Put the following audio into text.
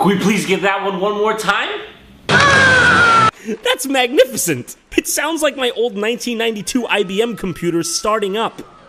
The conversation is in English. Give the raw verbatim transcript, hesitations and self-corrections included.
Can we please get that one one more time? That's magnificent! It sounds like my old nineteen ninety-two I B M computer starting up.